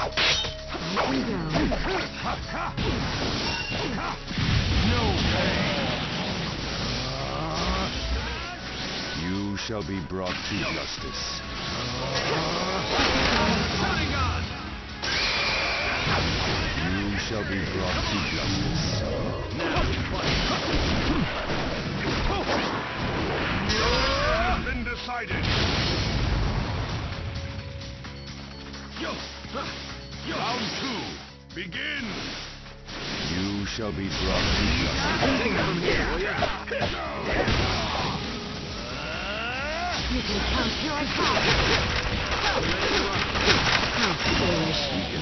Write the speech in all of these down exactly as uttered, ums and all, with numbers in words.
Here we go. No pain. You shall be brought to justice. You shall be brought to justice. Has been decided. Round two. Begin. You shall be brought to justice. Take it from here, will you? You can count your attack. How foolish.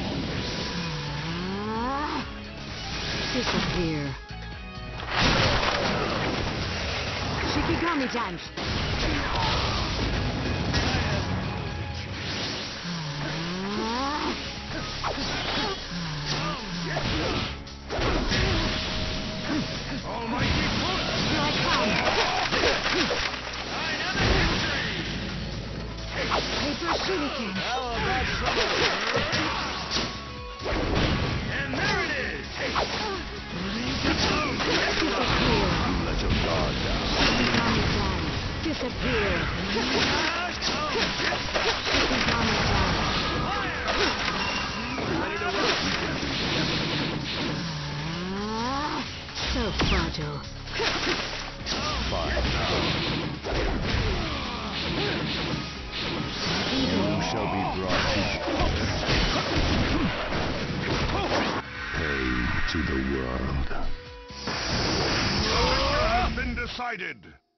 Ah, disappear. Shikigami dance. Almighty push. Here I come. Paper shuriken. And there it is. Disappear. You let your guard down. Shikigami dance. Disappear. Shikigami dance. Ah, so fragile. Fine now. You shall be brought to justice. Pay to the world. Has been decided.